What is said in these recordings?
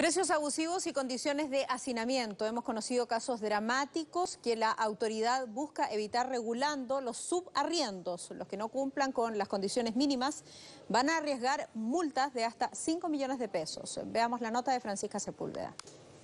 Precios abusivos y condiciones de hacinamiento. Hemos conocido casos dramáticos que la autoridad busca evitar regulando los subarriendos. Los que no cumplan con las condiciones mínimas van a arriesgar multas de hasta 5 millones de pesos. Veamos la nota de Francisca Sepúlveda.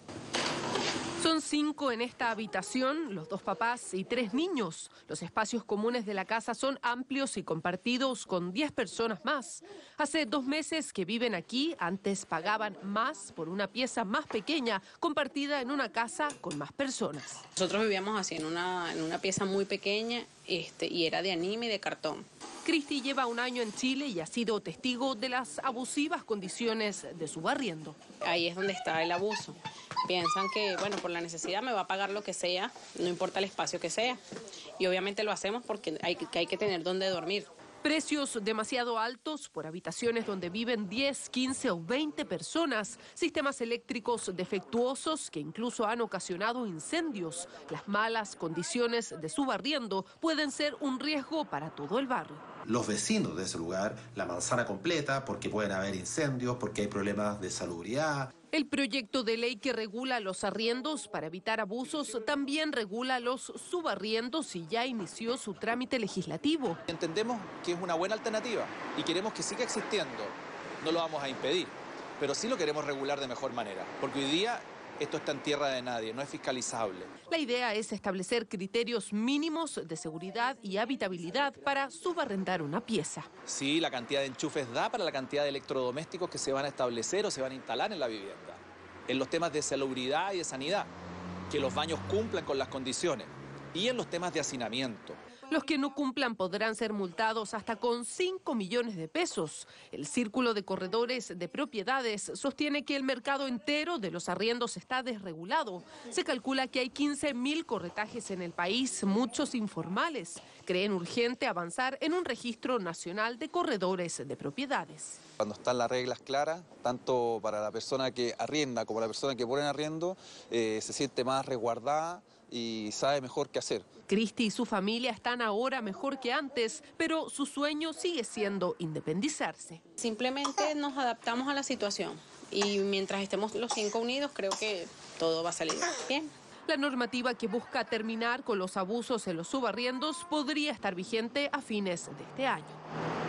Son 5 en esta habitación, los 2 papás y 3 niños. Los espacios comunes de la casa son amplios y compartidos con 10 personas más. Hace 2 meses que viven aquí, antes pagaban más por una pieza más pequeña, compartida en una casa con más personas. Nosotros vivíamos así en una pieza muy pequeña y era de anime y de cartón. Cristi lleva 1 año en Chile y ha sido testigo de las abusivas condiciones de su arriendo. Ahí es donde está el abuso. Piensan que, bueno, por la necesidad me va a pagar lo que sea, no importa el espacio que sea. Y obviamente lo hacemos porque hay que tener donde dormir. Precios demasiado altos por habitaciones donde viven 10, 15 o 20 personas, sistemas eléctricos defectuosos que incluso han ocasionado incendios. Las malas condiciones de subarriendo pueden ser un riesgo para todo el barrio. Los vecinos de ese lugar, la manzana completa, porque pueden haber incendios, porque hay problemas de salubridad. El proyecto de ley que regula los arriendos para evitar abusos también regula los subarriendos y ya inició su trámite legislativo. Entendemos que es una buena alternativa y queremos que siga existiendo. No lo vamos a impedir, pero sí lo queremos regular de mejor manera, porque hoy día esto está en tierra de nadie, no es fiscalizable. La idea es establecer criterios mínimos de seguridad y habitabilidad para subarrendar una pieza. Sí, la cantidad de enchufes da para la cantidad de electrodomésticos que se van a establecer o se van a instalar en la vivienda. En los temas de salubridad y de sanidad, que los baños cumplan con las condiciones. Y en los temas de hacinamiento. Los que no cumplan podrán ser multados hasta con 5 millones de pesos. El Círculo de Corredores de Propiedades sostiene que el mercado entero de los arriendos está desregulado. Se calcula que hay 15.000 corretajes en el país, muchos informales. Creen urgente avanzar en un registro nacional de corredores de propiedades. Cuando están las reglas claras, tanto para la persona que arrienda como la persona que pone en arriendo, se siente más resguardada y sabe mejor qué hacer. Cristi y su familia están ahora mejor que antes, pero su sueño sigue siendo independizarse. Simplemente nos adaptamos a la situación y mientras estemos los 5 unidos creo que todo va a salir bien. La normativa que busca terminar con los abusos en los subarriendos podría estar vigente a fines de este año.